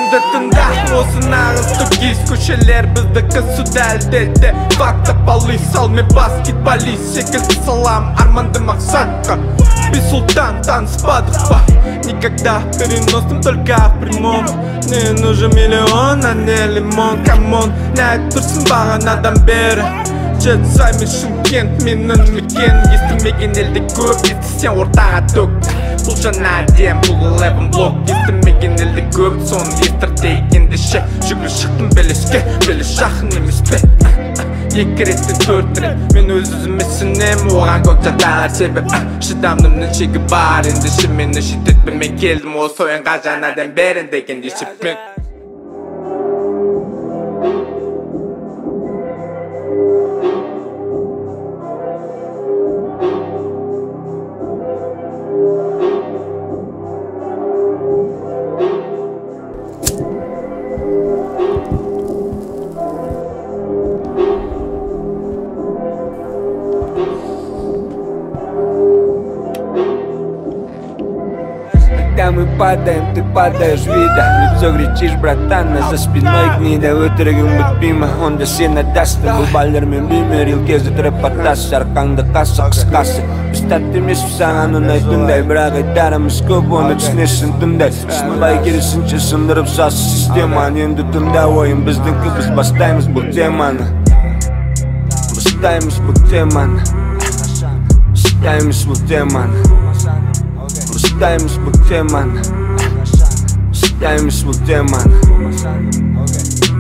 Şimdi tında olsun ağızlı giz köşeler bizdeki su delde Vakta balı salme basketboli şekilde salam armandı maksatка Bir sulтан спадок ба Никогда переносим только прямом Не нужен миллион, а не лимон, камон Не тұрсын бағанадан бері Жетсаймен Шымкент менің мекен Естімеген елде көп, естісен ортаға төк Бұл жаңа әдем, бұл 11 блок Естімеген елде көп, соны естіртейгенде ше Жүгір шықтым белеске, белес жақын емес пе Екі реттен 4 рет мен өз-өзіме сенем Оған көп жағдайлар себеп Шыдамдымның шегі бар ендеше мені шеттетпе Мен келдім осы ойынға жаңадан берін деген есеппен Когда мы падаем, ты падаешь, вида Лицо кричишь, братан, а за спиной гнида Өтірігің бітпеймі, онда сен адасты Бұл балермен беймерил кезі тіріп атасы Арқаңда қасы, қысқасы Біз тәтті емеспіз саған ұнайтындай Бірақ айтарымыз көп, оны түсінесің тыңдай Сынбай керісінше сындырып сасы системаны Енді тыңда ойын біздіңкі, біз бастаймыз бұл теманы Бастаймыз бұл теманы Бастаймыз бұл теманы Бастаймыз бұл теманы Бастаймыз бұл теманы